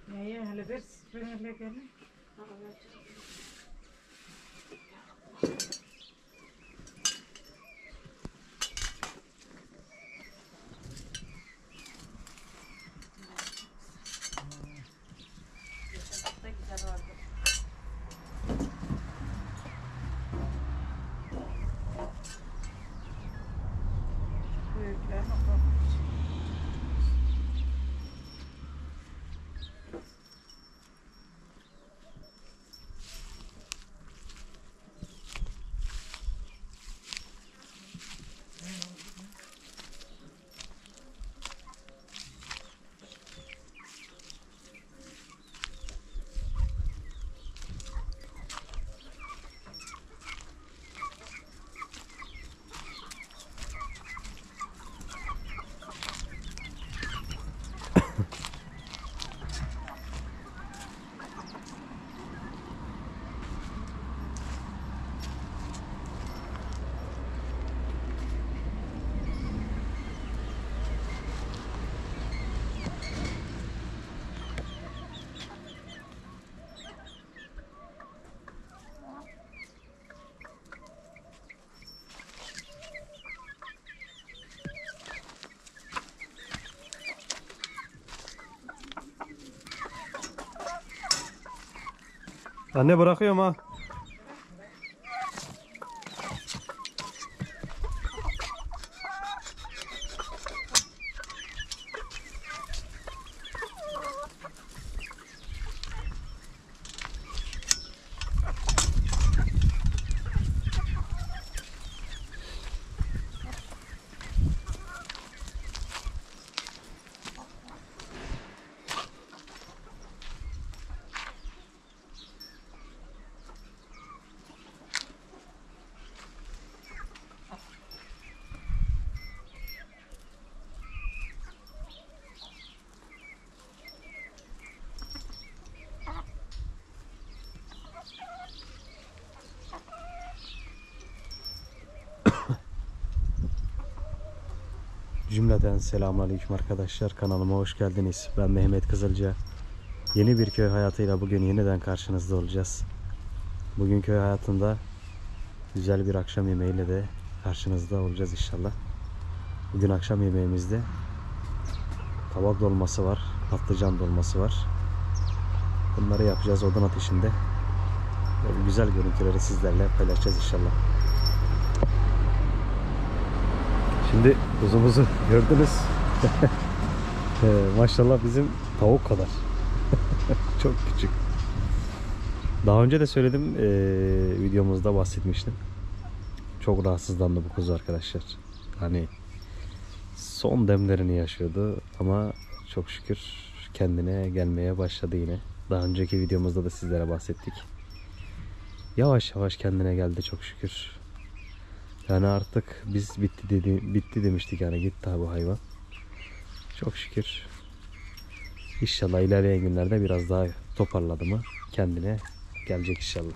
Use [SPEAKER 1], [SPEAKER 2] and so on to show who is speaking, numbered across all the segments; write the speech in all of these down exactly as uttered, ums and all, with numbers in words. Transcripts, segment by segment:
[SPEAKER 1] Neye hele bir ben hele gelin. Büyükler bakalım.
[SPEAKER 2] Anne bırakıyorum ha. Cümleten selamünaleyküm arkadaşlar, kanalıma hoş geldiniz. Ben Mehmet Kızılca. Yeni bir köy hayatıyla bugün yeniden karşınızda olacağız. Bugün köy hayatında güzel bir akşam yemeğiyle de karşınızda olacağız inşallah. Bugün akşam yemeğimizde kabak dolması var, patlıcan dolması var. Bunları yapacağız odun ateşinde. Böyle güzel görüntüleri sizlerle paylaşacağız inşallah. Şimdi kuzumuzu gördünüz. Maşallah bizim tavuk kadar. Çok küçük. Daha önce de söyledim, ee, videomuzda bahsetmiştim. Çok rahatsızlandı bu kuzu arkadaşlar. Hani son demlerini yaşıyordu ama çok şükür kendine gelmeye başladı yine. Daha önceki videomuzda da sizlere bahsettik. Yavaş yavaş kendine geldi çok şükür. Yani artık biz bitti dedi, bitti demiştik, yani gitti bu hayvan. Çok şükür. İnşallah ilerleyen günlerde biraz daha toparladı mı kendine gelecek inşallah.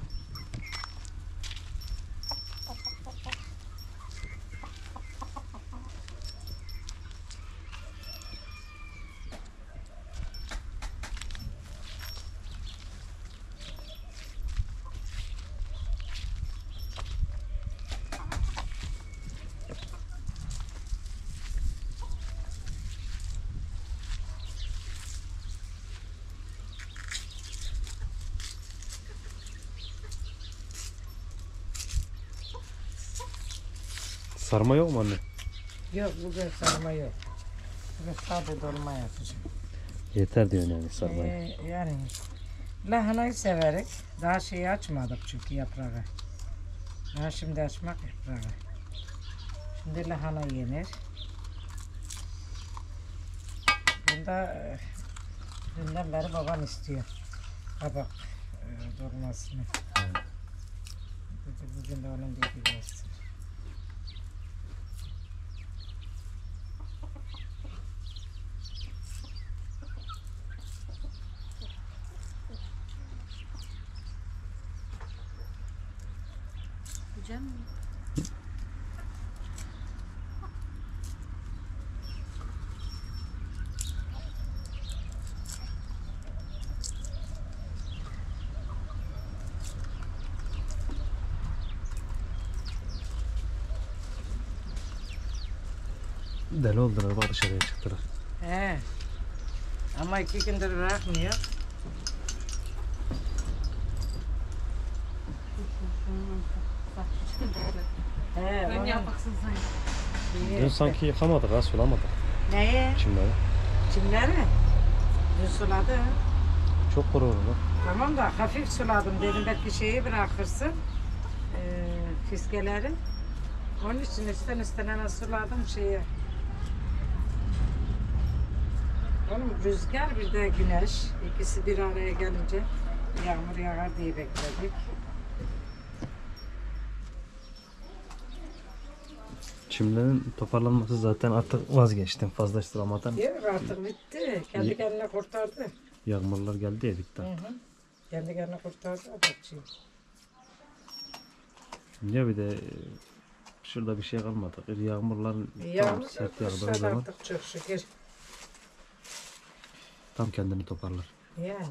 [SPEAKER 2] Sarma yok mu anne?
[SPEAKER 1] Yok bugün sarma yok. Bugün sade dolma yapacağım.
[SPEAKER 2] Yeter diyorsun yani sarmayı.
[SPEAKER 1] Ee, yani lahanayı severek. Daha şeyi açmadık çünkü yaprağı. Daha şimdi açmak yaprağı. Şimdi lahana yenir. Bunda e, dünden beri babam istiyor kabak e, dolmasını. Dedi, bugün de onun dediği olsun.
[SPEAKER 3] Yiyeceğim mi?
[SPEAKER 2] Deli oldular bak dışarıya çıktılar.
[SPEAKER 1] He. Ama iki gündür bırakmıyor. He,
[SPEAKER 3] Ben
[SPEAKER 1] onun
[SPEAKER 3] yapaksın sen.
[SPEAKER 1] iyi
[SPEAKER 2] Dün
[SPEAKER 1] işte.
[SPEAKER 2] sanki yıkamadık ha sulamadık
[SPEAKER 1] Neye?
[SPEAKER 2] çimleri.
[SPEAKER 1] Çimleri? Dün suladı.
[SPEAKER 2] Çok kuru olur lan.
[SPEAKER 1] Tamam da hafif suladım dedim belki şeyi bırakırsın. Ee, fiskeleri. Onun için üstten üstten suladım şeyi. Oğlum rüzgar bir de güneş. İkisi bir araya gelince yağmur yağar diye bekledik.
[SPEAKER 2] Çimlerin toparlanması zaten artık vazgeçtim fazla sulamadan.
[SPEAKER 1] Değil mi? Artık bitti. Kendi kendine kurtardı.
[SPEAKER 2] Yağmurlar geldi ya bitti.
[SPEAKER 1] Hı hı. Kendi kendine kurtardı adakçıyı.
[SPEAKER 2] Ya bir de e, şurada bir şey kalmadı. Yağmurlar
[SPEAKER 1] Yağmur
[SPEAKER 2] tam sert
[SPEAKER 1] da
[SPEAKER 2] yağdığı
[SPEAKER 1] kuşlar
[SPEAKER 2] zaman
[SPEAKER 1] artık çok şükür.
[SPEAKER 2] tam kendini toparlar.
[SPEAKER 1] Yani.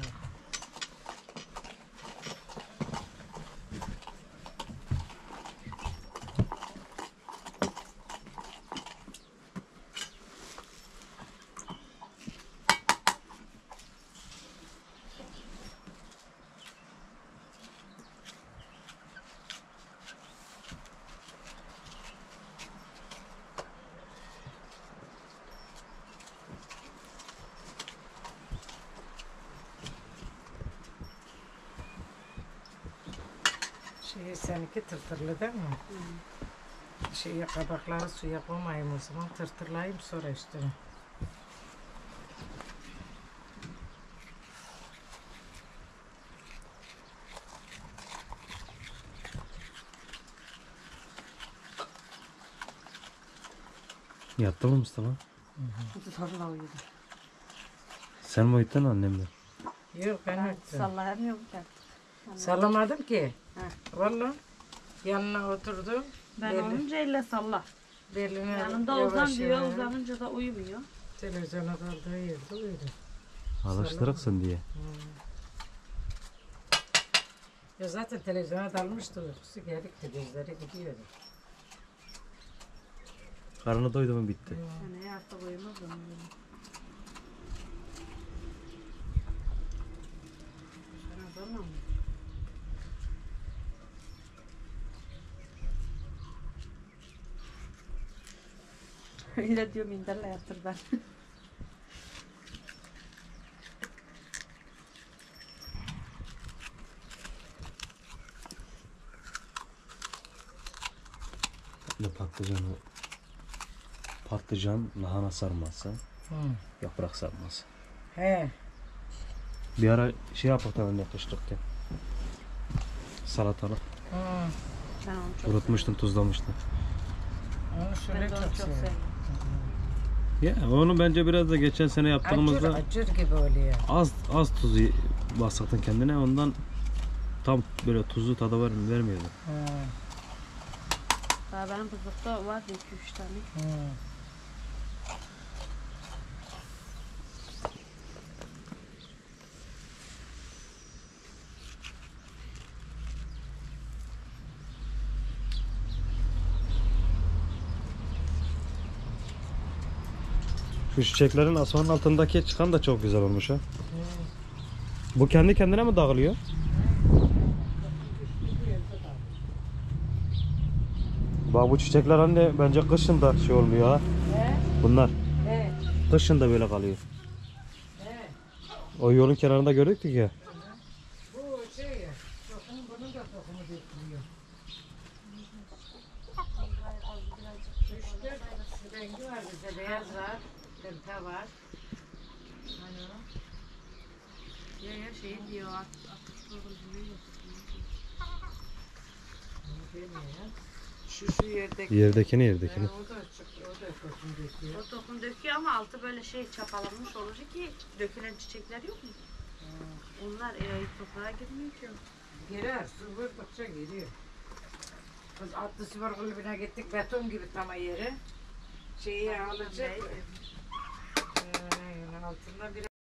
[SPEAKER 1] Şey seninki tırtırlı değil mi? Hı. Şeyi kabakları suya koymayayım o zaman tırtırlayayım sonra üstüne.
[SPEAKER 2] Yattı mı Mustafa?
[SPEAKER 3] Sonra uyudu.
[SPEAKER 2] Sen mi uyuttun annem mi?
[SPEAKER 1] Yok ben öttüm.
[SPEAKER 3] Sallayamıyor mu ben?
[SPEAKER 1] Sallamadım ki.
[SPEAKER 3] Heh.
[SPEAKER 1] Vallahi yanına oturdum.
[SPEAKER 3] Ben
[SPEAKER 1] Belli.
[SPEAKER 3] olunca elle salla.
[SPEAKER 1] Beline
[SPEAKER 3] Yanında
[SPEAKER 1] yavaş
[SPEAKER 3] uzan diyor,
[SPEAKER 1] yavaş
[SPEAKER 3] uzanınca da uyumuyor.
[SPEAKER 1] televizyona kaldığı yerde uyudu.
[SPEAKER 2] Alıştırıksın diye.
[SPEAKER 1] Ya zaten televizyona dalmıştı uykusu gelikti gözleri gidiyordu.
[SPEAKER 2] Karnı doydu mu bitti.
[SPEAKER 3] Yani artık uyumaz onun gibi. Sana zorla mı? Öyle diyor minderle yatır ben.
[SPEAKER 2] Ne patlıcanı patlıcan lahana sarması,
[SPEAKER 1] Hı.
[SPEAKER 2] yaprak sarması.
[SPEAKER 1] He.
[SPEAKER 2] Bir ara şey yapaktan önüne kışlıkken. Salatalık.
[SPEAKER 1] Hı.
[SPEAKER 3] Ben onu çok
[SPEAKER 2] Kurutmuştum, tuzlamıştım.
[SPEAKER 1] Onu şöyle
[SPEAKER 3] Ben de onu
[SPEAKER 1] çok
[SPEAKER 3] çok
[SPEAKER 1] seviyorum.
[SPEAKER 3] seviyorum.
[SPEAKER 2] Ya onu bence biraz da geçen sene
[SPEAKER 1] Acır
[SPEAKER 2] yaptığımızda
[SPEAKER 1] acır gibi oluyor.
[SPEAKER 2] az az tuzu basaktın kendine ondan tam böyle tuzlu tadı var vermiyordu.
[SPEAKER 1] Hı.
[SPEAKER 3] Daha benim buzlukta var iki üç tane.
[SPEAKER 1] Hı.
[SPEAKER 2] Şu çiçeklerin asmanın altındaki çıkan da çok güzel olmuş ha. Bu kendi kendine mi dağılıyor? Bak bu çiçekler anne bence kışın da şey olmuyor ha.
[SPEAKER 1] He.
[SPEAKER 2] Bunlar
[SPEAKER 1] He.
[SPEAKER 2] kışın da böyle kalıyor.
[SPEAKER 1] He.
[SPEAKER 2] O yolun kenarında gördük ya.
[SPEAKER 1] Bu şey ya. Tohumu bunun da tohumu dökülüyor. Üç dört rengi var bizde. Beyaz var. Pembe var. Hani o?
[SPEAKER 3] Ya ya şey diyor at atıştırılır diyor.
[SPEAKER 1] Onu demiyor ya. Şu şu yerdeki.
[SPEAKER 2] Yerdekini
[SPEAKER 1] He,
[SPEAKER 2] yerdekini.
[SPEAKER 1] o da çık- o da tohum döküyor.
[SPEAKER 3] O tohum döküyor ama altı böyle şey çapalanmış olacak ki dökülen çiçekler yok mu? Onlar e, toprağa girmiyor ki.
[SPEAKER 1] Girer, su vurdukça giriyor. Biz atlı spor kulübüne gittik, beton gibi tam yeri. Şeyi alacak. Ee, altında bir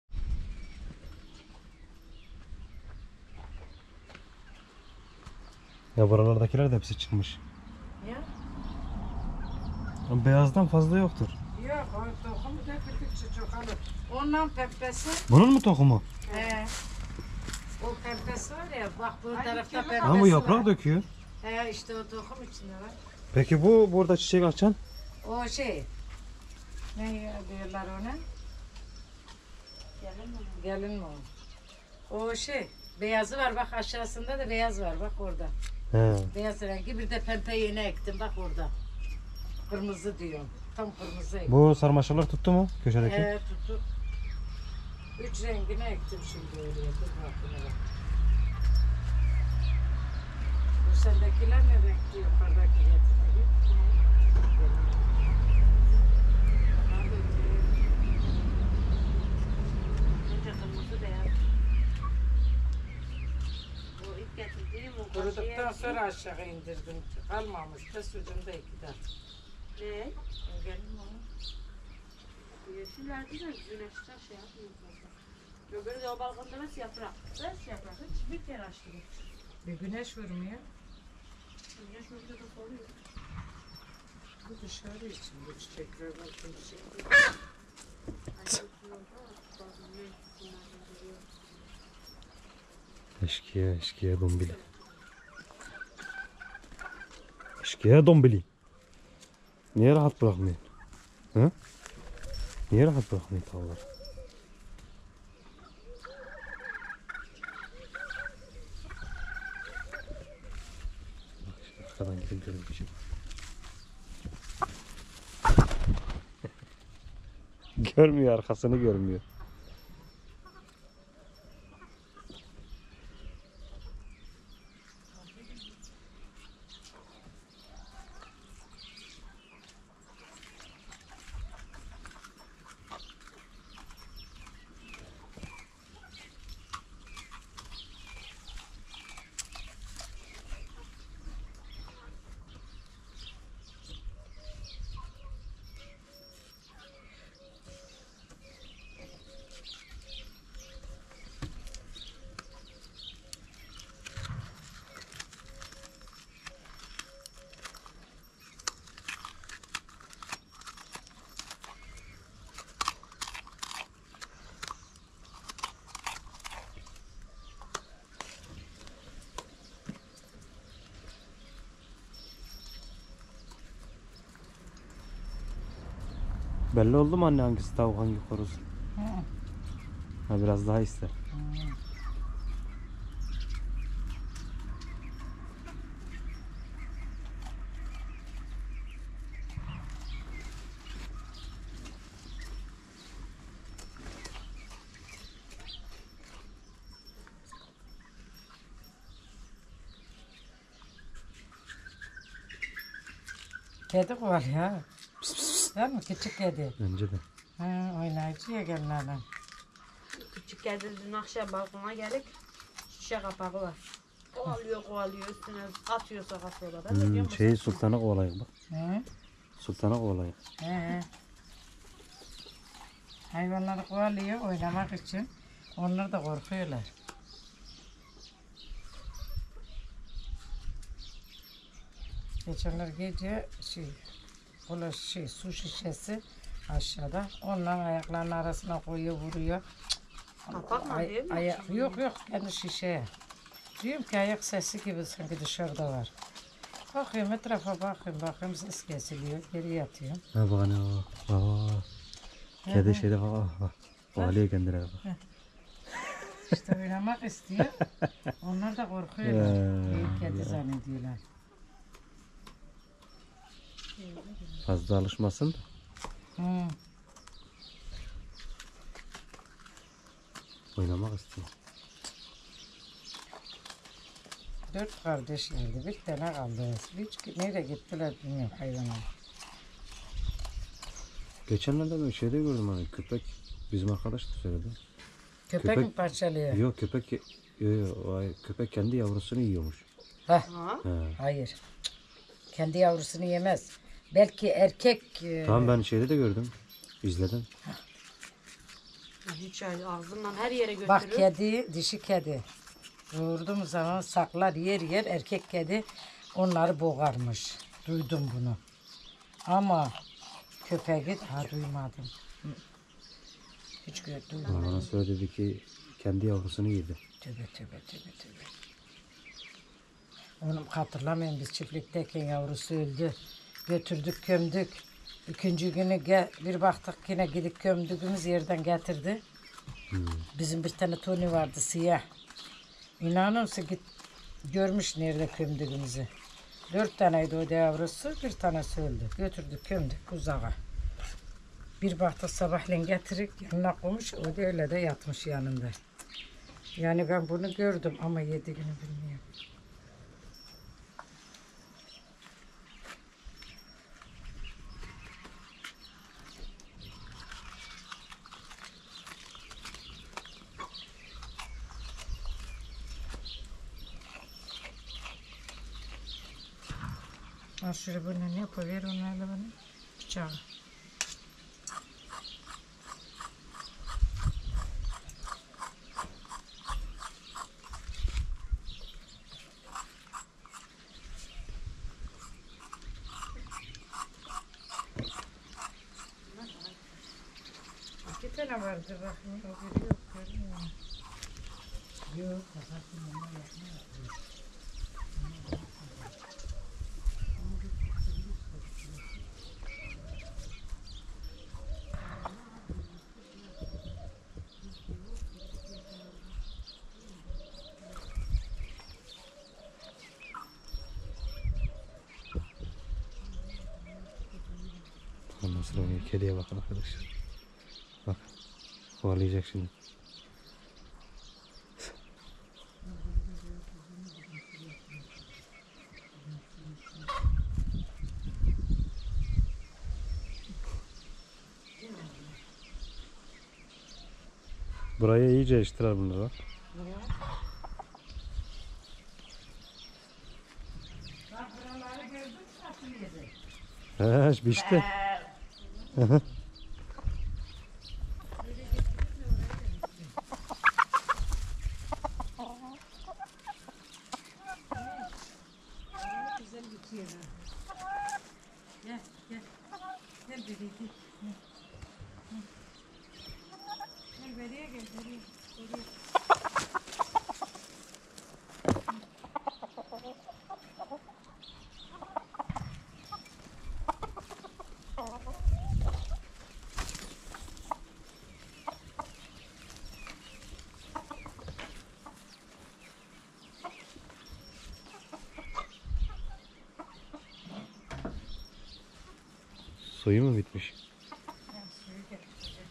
[SPEAKER 2] Ya buralardakiler de hepsi çıkmış.
[SPEAKER 1] ya.
[SPEAKER 2] Beyazdan fazla yoktur.
[SPEAKER 1] Yok o tohumu döküldükçe çoğalır. Ondan pembesi.
[SPEAKER 2] Bunun mu tohumu?
[SPEAKER 1] He. O pembesi var ya, bak bu tarafta pembesi
[SPEAKER 2] Ha bu yaprak
[SPEAKER 1] var.
[SPEAKER 2] döküyor.
[SPEAKER 1] He işte o tohum içinde var.
[SPEAKER 2] Peki bu burada çiçek açan?
[SPEAKER 1] O şey. Ne diyorlar ona?
[SPEAKER 3] Gelin mi?
[SPEAKER 1] Gelin mi o? O şey. Beyazı var bak, aşağısında da beyaz var bak orada.
[SPEAKER 2] He.
[SPEAKER 1] Beyaz rengi, bir de pembe yeni ektim bak orada. Kırmızı diyorum. Tam kırmızı ektim.
[SPEAKER 2] Bu sarmaşıklar tuttu mu köşedeki?
[SPEAKER 1] He tuttu. Üç rengini ektim şimdi oraya. Dur bakayım bak. Bu sendekiler ne renkli yukarıdaki getirdi?
[SPEAKER 3] Önce kırmızı beyaz. Bu ilk getirdiğim o
[SPEAKER 1] Kuruduktan
[SPEAKER 3] kaşıya-
[SPEAKER 1] sonra aşağı indirdim. Kalmamış da sucumda iki tane.
[SPEAKER 3] Ne?
[SPEAKER 1] Gelin mi o?
[SPEAKER 3] Yeşillerde de güneşten şey yapmıyor fazla. Öbürü de o balkonda nasıl yaprak? Bes yaprak. Hiç bir kere açtı bu.
[SPEAKER 1] Bir güneş vurmuyor.
[SPEAKER 3] Güneş burada da soruyor.
[SPEAKER 1] Bu dışarı için bu çiçekler var. Çiçekler.
[SPEAKER 2] Eşkıya, eşkıya dombili. Eşkıya dombili. Niye rahat bırakmıyor? Hı? Niye rahat bırakmıyor tavlar? Bak şimdi arkadan gidip görünmeyecek. Görmüyor, arkasını görmüyor. Belli oldu mu anne hangisi tavuk hangi horoz?
[SPEAKER 1] Hı.
[SPEAKER 2] Ha biraz daha ister.
[SPEAKER 1] Kedi var ya. Değil mi? Küçük kedi.
[SPEAKER 2] Bence de.
[SPEAKER 1] Ha, oynayıcı ya gelinlerden.
[SPEAKER 3] Küçük kedi dün akşam balkona gelip şişe kapağı var. Kovalıyor kovalıyor üstüne atıyor sağa sola. Ben de
[SPEAKER 2] Hmm,
[SPEAKER 3] diyorum
[SPEAKER 2] şeyi sultana kovalayık bak.
[SPEAKER 1] Hı?
[SPEAKER 2] Sultana kovalayık.
[SPEAKER 1] He he. Hayvanları kovalıyor oynamak için. Onlar da korkuyorlar. Geçenler gece şey, kola şey, su şişesi aşağıda. Onların ayaklarının arasına koyuyor, vuruyor.
[SPEAKER 3] kapak mı
[SPEAKER 1] Ay-
[SPEAKER 3] değil mi?
[SPEAKER 1] ayak, yok yok, kendi şişeye. Diyorum ki ayak sesi gibi sanki dışarıda var. Bakıyorum etrafa bakıyorum, bakıyorum ses kesiliyor, geri yatıyorum.
[SPEAKER 2] Ha bak ne o. Aa. Kedi şeyde bak bak bak. Kovalıyor kendine bak.
[SPEAKER 1] İşte oynamak istiyor. Onlar da korkuyorlar.
[SPEAKER 2] Ya,
[SPEAKER 1] Büyük kedi
[SPEAKER 2] ya.
[SPEAKER 1] zannediyorlar.
[SPEAKER 2] Fazla alışmasın da.
[SPEAKER 1] Hı.
[SPEAKER 2] Oynamak istiyor.
[SPEAKER 1] Dört kardeşlerdi. Bir tane kaldı. Hiç nereye gittiler bilmiyorum hayvanlar.
[SPEAKER 2] Geçenlerde ben şeyde gördüm hani köpek. Bizim arkadaş da söyledi.
[SPEAKER 1] Köpek,
[SPEAKER 2] Köpek-
[SPEAKER 1] mi parçalıyor?
[SPEAKER 2] Yok köpek yo, yo, ay, köpek kendi yavrusunu yiyormuş.
[SPEAKER 1] Hah,
[SPEAKER 3] Ha?
[SPEAKER 2] He.
[SPEAKER 1] hayır. Kendi yavrusunu yemez. Belki erkek... e,
[SPEAKER 2] Tamam ben şeyde de gördüm. İzledim.
[SPEAKER 3] Hiç öyle ağzından her yere götürüyor.
[SPEAKER 1] Bak kedi, dişi kedi. Doğurduğum zaman saklar yer yer, erkek kedi onları boğarmış. Duydum bunu. Ama Köpeği ha duymadım. Hı. Hiç gö-
[SPEAKER 2] Bana
[SPEAKER 1] duymadım.
[SPEAKER 2] söyledi ki kendi yavrusunu yedi.
[SPEAKER 1] Tövbe tövbe tövbe tövbe. Onu hatırlamıyorum, biz çiftlikteyken yavrusu öldü. Götürdük gömdük. İkinci günü ge- bir baktık yine gidip gömdüğümüz yerden getirdi.
[SPEAKER 2] Hmm.
[SPEAKER 1] Bizim bir tane Tony vardı siyah. İnanır mısın git görmüş nerede gömdüğümüzü. Dört taneydi o da yavrusu, bir tanesi öldü. Götürdük gömdük uzağa. Bir baktık sabahleyin getirip yanına koymuş, o da öyle de yatmış yanında. Yani ben bunu gördüm ama yediğini bilmiyorum. Al şuraya bunu ne yapıver onlarla bana bıçağı. İki tane vardı bakın, o biri yok görünüyor mu? Yok, bakın onlar yapmıyor.
[SPEAKER 2] Ondan sonra oynuyor. Kediye bakın arkadaşlar. Bak. Kovalayacak şimdi. Burayı iyice eşittiler bunları bak.
[SPEAKER 1] Bak buraları gördün mü nasıl yedi?
[SPEAKER 2] He, biçti.
[SPEAKER 1] Güzel bitiyor. Gel gel. Gel bebeğim gel. Gel. Gel beriye gel beriye. Beriye.
[SPEAKER 2] Suyu mu bitmiş?
[SPEAKER 1] Ben suyu getireceğim.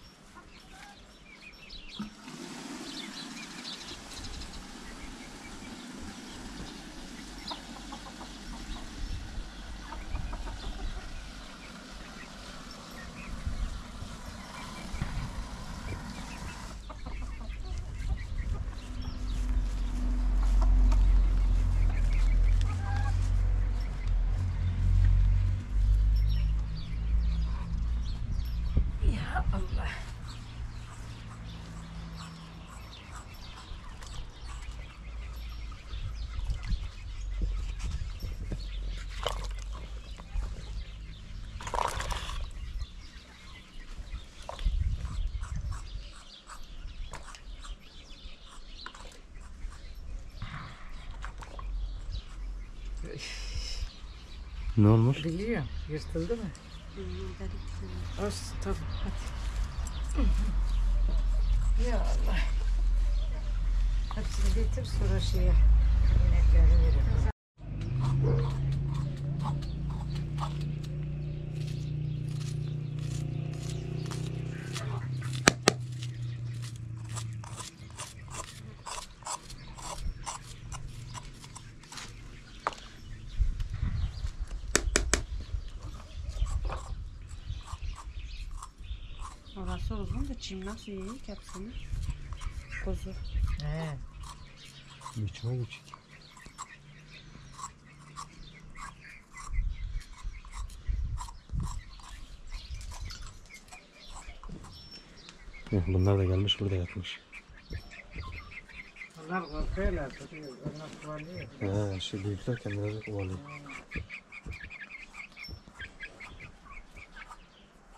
[SPEAKER 1] Ya Allah.
[SPEAKER 2] Ne olmuş?
[SPEAKER 1] Biliyorum. Yırtıldı mı? Olsun tabii. Hadi. Ya Allah. Hepsini getir sonra şeye. İnekleri verelim.
[SPEAKER 3] Orası uzun da çim nasıl yiyik hepsini? Kuzu.
[SPEAKER 1] He.
[SPEAKER 2] Biçime küçük. Bunlar da gelmiş burada yatmış.
[SPEAKER 1] Onlar korkuyorlar. Duruyor. Onlar kovalıyor.
[SPEAKER 2] He, şu büyükler kendileri kovalıyor.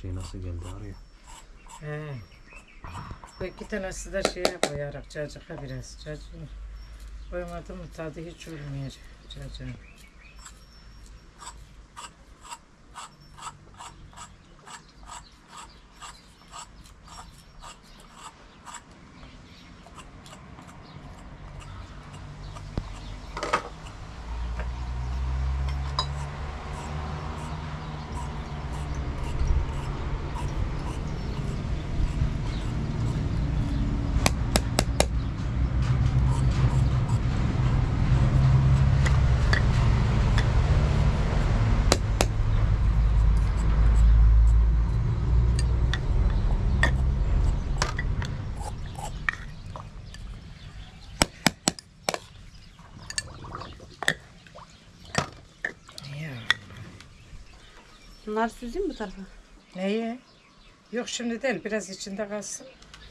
[SPEAKER 2] şey nasıl geldi araya.
[SPEAKER 1] He. Bu iki tanesi de şeye koyarak cacıka biraz. Cacığın koymadım mı tadı hiç olmayacak cacığın.
[SPEAKER 3] Bunları süzeyim mi bu tarafa?
[SPEAKER 1] Neyi? Yok şimdi değil biraz içinde kalsın.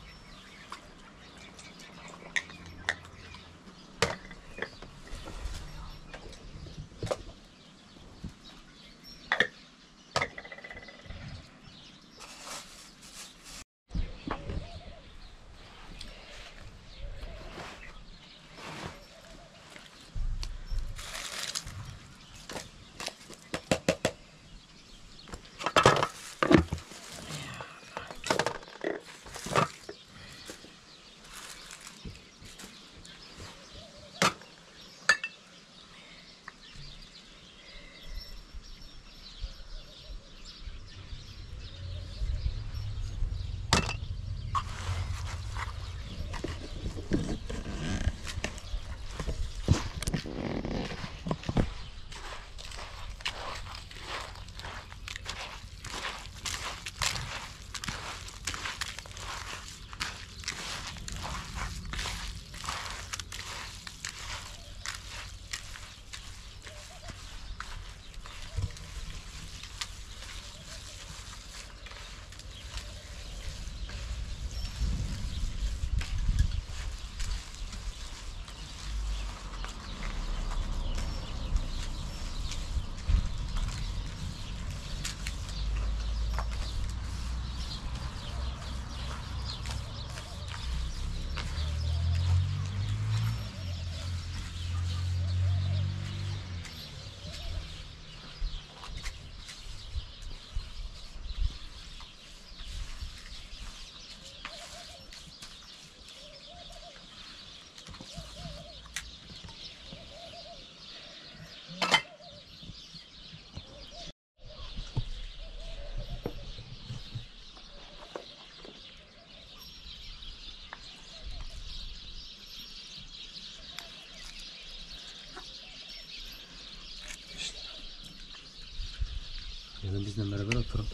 [SPEAKER 2] Gelin bizle beraber oturun.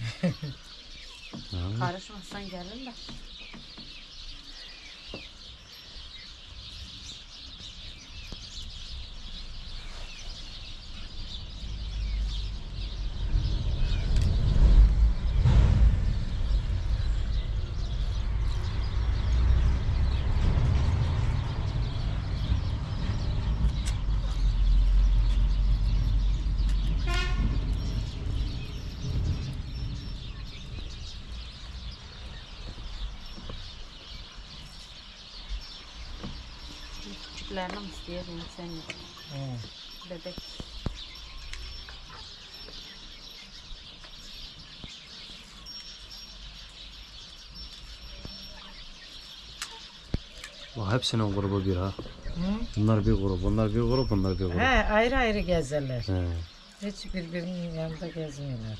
[SPEAKER 3] Karışmazsan gelin de. Küçüklerini mi istiyordun sen?
[SPEAKER 1] He.
[SPEAKER 3] Bebek.
[SPEAKER 2] Bak hepsinin grubu bir ha.
[SPEAKER 1] Hı?
[SPEAKER 2] Bunlar bir grup, bunlar bir grup, bunlar bir grup.
[SPEAKER 1] He, ayrı ayrı gezerler.
[SPEAKER 2] He.
[SPEAKER 1] Hiç birbirinin yanında gezmiyorlar.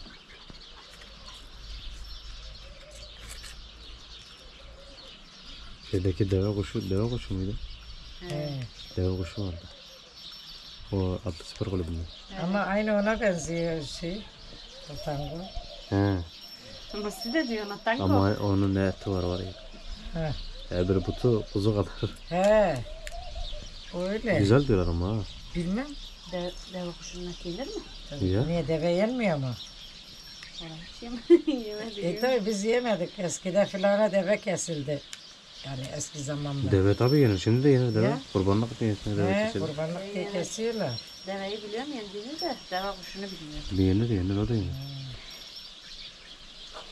[SPEAKER 2] Şeydeki deve kuşu, deve kuşu muydu?
[SPEAKER 1] He.
[SPEAKER 2] Deve kuşu vardı. O Atlı Spor Kulübü'nde.
[SPEAKER 1] Ama aynı ona benziyor şey. O tango.
[SPEAKER 2] He.
[SPEAKER 3] Ama siz de diyorsun tango.
[SPEAKER 2] Ama onun ne eti var var ya.
[SPEAKER 1] He.
[SPEAKER 2] Her bir butu kuzu kadar.
[SPEAKER 1] He. Öyle.
[SPEAKER 2] Güzel diyorlar ama ha.
[SPEAKER 1] Bilmem.
[SPEAKER 3] De, deve kuşunun eti yenir mi?
[SPEAKER 1] Tabii.
[SPEAKER 2] Ya.
[SPEAKER 1] Niye deve yenmiyor mu?
[SPEAKER 3] Orası hiç yeme- yemedi.
[SPEAKER 1] E tabi biz yemedik. Eskiden filana deve kesildi. Yani eski zamanda.
[SPEAKER 2] Deve tabii yenir. Şimdi de yenir deve.
[SPEAKER 1] Ya.
[SPEAKER 2] Kurbanlık niyetine deve
[SPEAKER 1] He,
[SPEAKER 2] kesilir.
[SPEAKER 1] kurbanlık diye kesiyorlar.
[SPEAKER 3] Deveyi biliyorum yendiğini de deve kuşunu bilmiyorum.
[SPEAKER 2] Bir yenir yenir o da yenir.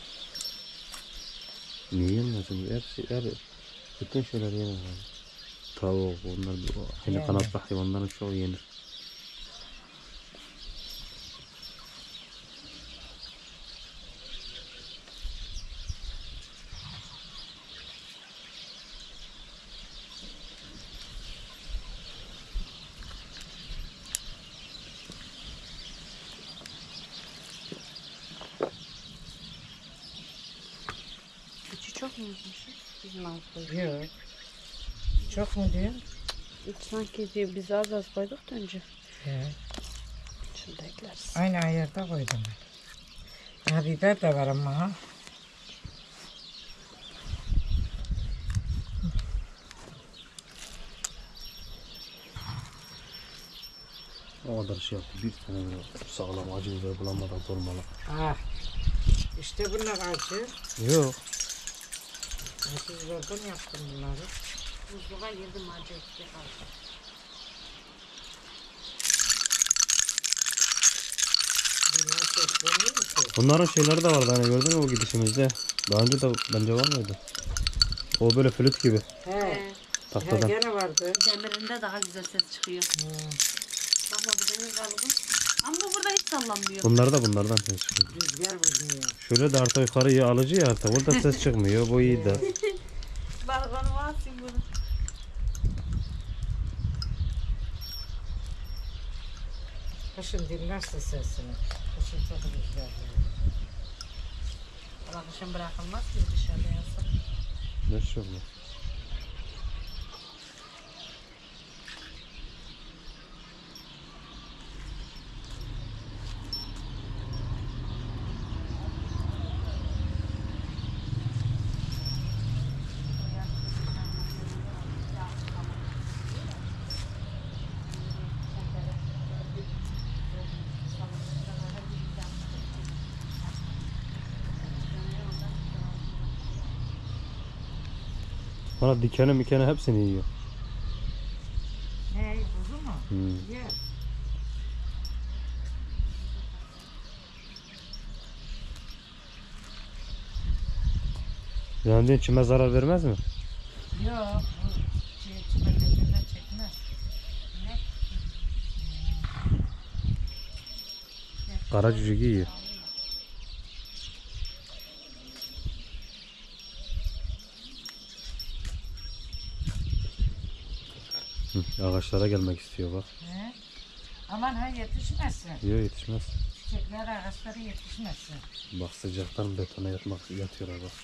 [SPEAKER 2] Niye yenmesin? Hepsi, her, bütün şeyler yenir abi. Tavuk, onlar aynı
[SPEAKER 1] Yani.
[SPEAKER 2] kanatlı hayvanların çoğu yenir.
[SPEAKER 3] İçi çok mu yapmışız? Bizim az koyduk.
[SPEAKER 1] Yok. Çok mu diyorsun?
[SPEAKER 3] İç sanki diye biz az az koyduk da önce.
[SPEAKER 1] He.
[SPEAKER 3] Şunu da ekleriz.
[SPEAKER 1] Aynı ayarda koydum ben. Ha biber de var ama ha.
[SPEAKER 2] O kadar şey yaptı. Bir tane böyle sağlam acı biber bulamadan dolmalı.
[SPEAKER 1] Ah. İşte bunlar acı.
[SPEAKER 2] Yok.
[SPEAKER 1] Acı biberden yaptım bunları.
[SPEAKER 3] Buzluğa girdim acı ekti kaldı.
[SPEAKER 1] Bunlar çok dönüyor mu ki?
[SPEAKER 2] Bunların şeyleri de vardı hani gördün mü o gidişimizde? Daha önce de bence var mıydı? O böyle flüt gibi
[SPEAKER 1] He.
[SPEAKER 3] Ee,
[SPEAKER 1] He
[SPEAKER 2] tahtadan.
[SPEAKER 1] gene vardı.
[SPEAKER 3] demirinde daha güzel ses çıkıyor.
[SPEAKER 1] Hmm.
[SPEAKER 3] Bakma bu demir kalıbı. Ama burada hiç sallanmıyor.
[SPEAKER 2] Bunlar da bunlardan ses çıkıyor.
[SPEAKER 1] Rüzgar vurmuyor.
[SPEAKER 2] Şöyle de arta yukarı alıcı ya arta. Burada ses çıkmıyor. Bu iyi de.
[SPEAKER 3] Balkonu basayım bunu.
[SPEAKER 1] Kışın dinlerse sesini. Kışın çok rüzgar veriyor.
[SPEAKER 3] Valla kışın bırakılmaz ki dışarıda yasak.
[SPEAKER 2] Ne şey olmaz. Bana dikeni mikeni hepsini yiyor.
[SPEAKER 1] Ne? Buzu mu?
[SPEAKER 2] Hmm.
[SPEAKER 1] Yer.
[SPEAKER 2] Yani içime zarar vermez mi?
[SPEAKER 1] Yok. Bu şey, içime gözünden çekmez. Ne?
[SPEAKER 2] Kara cücük yiyor. Hı, ağaçlara gelmek istiyor bak.
[SPEAKER 1] He? Aman ha yetişmesin.
[SPEAKER 2] Yok yetişmez.
[SPEAKER 1] Çiçekler ağaçları yetişmesin.
[SPEAKER 2] Bak sıcaktan betona yatmak yatıyorlar bak.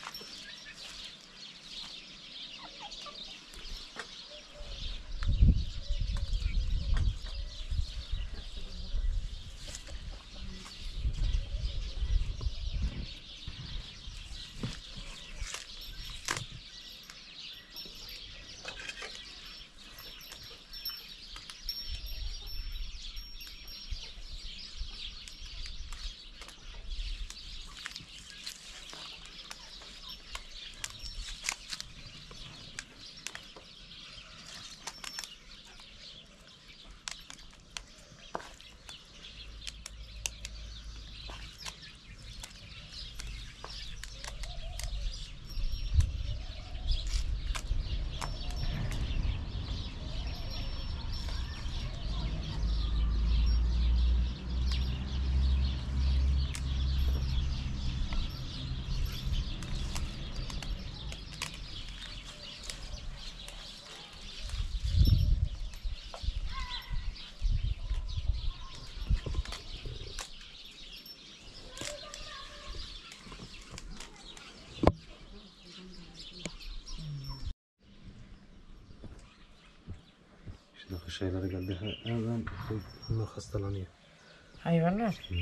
[SPEAKER 2] Şimdi kış ayları geldi. Hemen bunlar hastalanıyor.
[SPEAKER 1] Hayvanlar.
[SPEAKER 2] Hmm.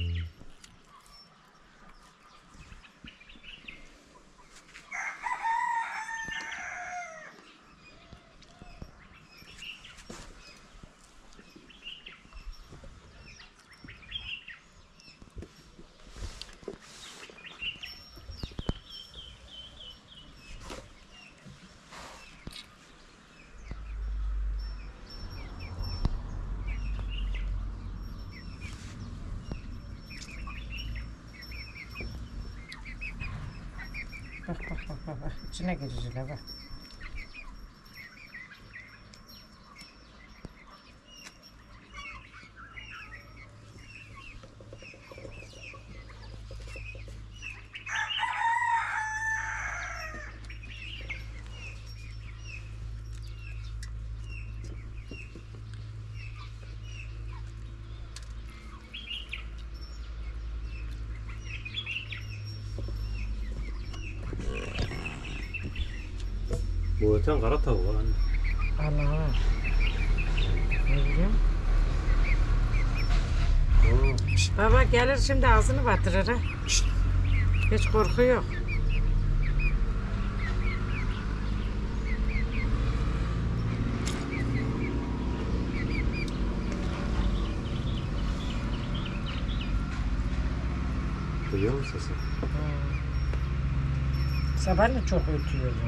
[SPEAKER 1] bak bak bak. İçine girecekler bak.
[SPEAKER 2] Bu öten kara tavuğu anne.
[SPEAKER 1] Ana. Ne bileyim.
[SPEAKER 2] Oo.
[SPEAKER 1] Şşt, baba gelir şimdi ağzını batırır ha. Şşt. Hiç korku yok.
[SPEAKER 2] Duyuyor musun sesi?
[SPEAKER 1] Hmm. Sabahleyin çok ötüyordu.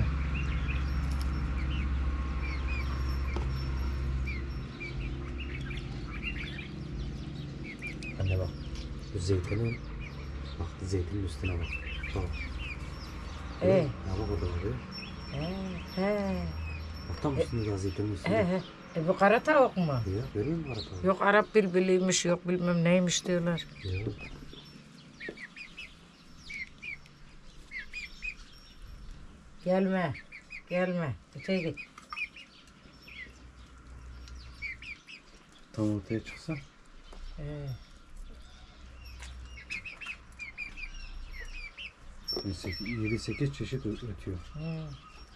[SPEAKER 2] Anne bak. Bu zeytinin bak zeytinin üstüne bak. Bak.
[SPEAKER 1] Ee,
[SPEAKER 2] Ya bak orada var ya.
[SPEAKER 1] he, he,
[SPEAKER 2] Bak tam üstünde ya zeytinin
[SPEAKER 1] he,
[SPEAKER 2] üstünde.
[SPEAKER 1] he. E bu kara tavuk mu?
[SPEAKER 2] Ya görüyor musun kara tavuğu?
[SPEAKER 1] Yok Arap bilbiliymiş, yok bilmem neymiş diyorlar.
[SPEAKER 2] Ya.
[SPEAKER 1] Gelme, gelme. Öteye git.
[SPEAKER 2] Tam ortaya çıksa.
[SPEAKER 1] Ee,
[SPEAKER 2] yedi sekiz çeşit ö- ötüyor.
[SPEAKER 1] hı.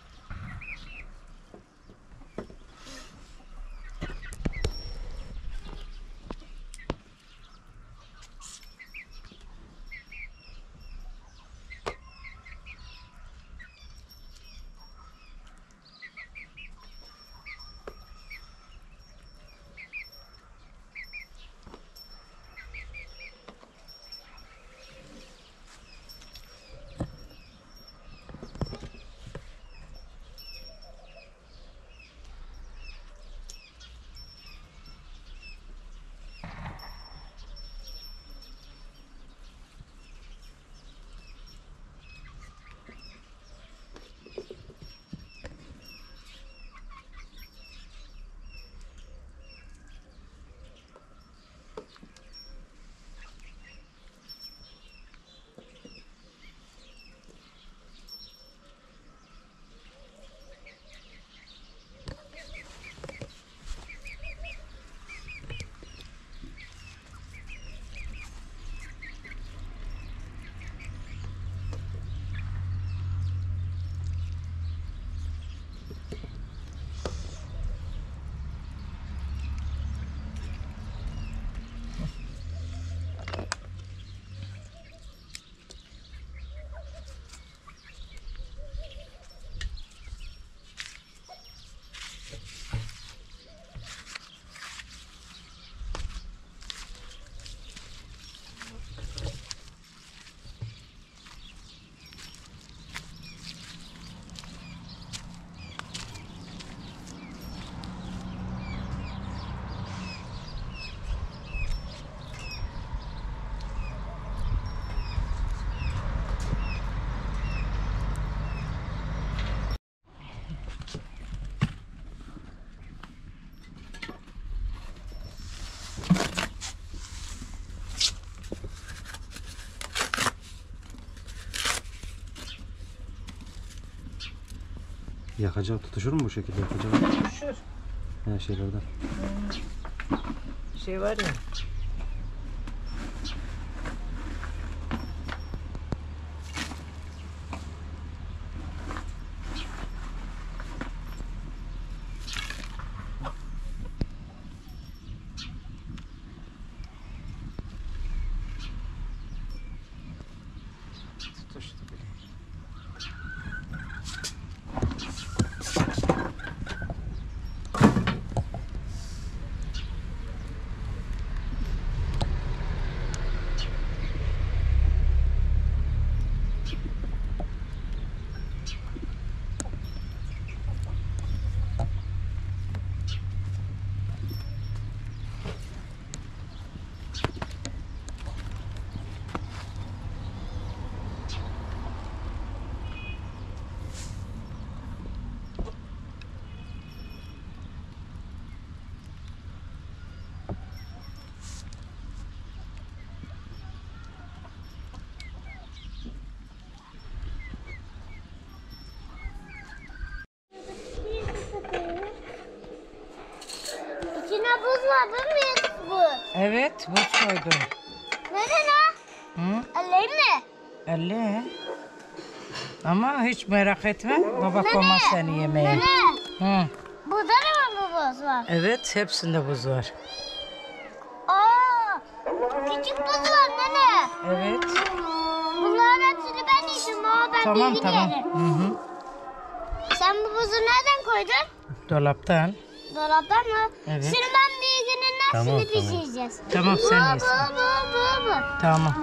[SPEAKER 2] Yakacak tutuşur mu bu şekilde yakacak?
[SPEAKER 1] Şur.
[SPEAKER 2] Her şeylerden.
[SPEAKER 1] Şey var ya.
[SPEAKER 2] Tutuştu bile.
[SPEAKER 4] bu mu bu?
[SPEAKER 1] Evet, buz koydum.
[SPEAKER 4] Neden ha?
[SPEAKER 1] Hı?
[SPEAKER 4] Alayım mı?
[SPEAKER 1] elli. Ama hiç merak etme. Baba koymaz seni yemeğe.
[SPEAKER 4] Nene.
[SPEAKER 1] Hı.
[SPEAKER 4] Burada da mı buz var?
[SPEAKER 1] Evet, hepsinde buz var.
[SPEAKER 4] Aa, küçük buz var nene.
[SPEAKER 1] Evet.
[SPEAKER 4] Bunların hepsini ben yiyeceğim ama ben
[SPEAKER 1] Tamam
[SPEAKER 4] büyüğünü
[SPEAKER 1] tamam.
[SPEAKER 4] yerim.
[SPEAKER 1] Hı hı.
[SPEAKER 4] Sen bu buzu nereden koydun?
[SPEAKER 1] Dolaptan.
[SPEAKER 4] Dolaptan mı?
[SPEAKER 1] Evet.
[SPEAKER 4] Şimdi ben büyüğünün hepsini
[SPEAKER 2] Tamam, tamam.
[SPEAKER 4] pişireceğiz.
[SPEAKER 1] Tamam, sen
[SPEAKER 4] Bu,
[SPEAKER 1] yesin.
[SPEAKER 4] bu, bu, bu, bu.
[SPEAKER 1] Tamam.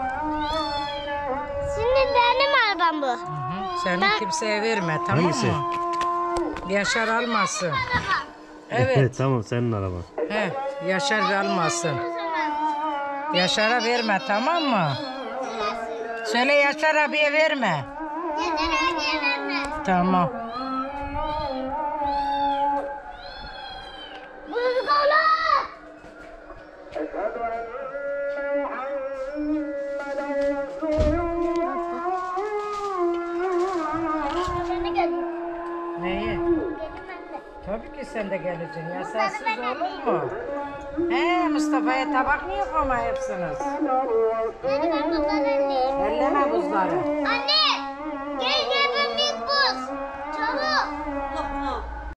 [SPEAKER 4] Şimdi benim arabam bu.
[SPEAKER 1] Hı hı. Senin
[SPEAKER 4] Ben-
[SPEAKER 1] kimseye verme, tamam
[SPEAKER 2] Hangisi?
[SPEAKER 1] mı? Yaşar almasın. Evet.
[SPEAKER 2] tamam senin araban.
[SPEAKER 1] He, Yaşar almasın. Yaşar'a verme, tamam mı? Söyle Yaşar abiye verme.
[SPEAKER 4] Neden hediye verme?
[SPEAKER 1] Tamam.
[SPEAKER 4] Buz kola. Sen de gel.
[SPEAKER 1] Neyi?
[SPEAKER 4] Gelin ben de.
[SPEAKER 1] Tabii ki sen de geleceksin. Yasarsız olur mu? He, Mustafa'ya tabak niye koymayıpsınız?
[SPEAKER 4] Nene ben bunları elleyeyim.
[SPEAKER 1] Elleme buzları.
[SPEAKER 4] Anne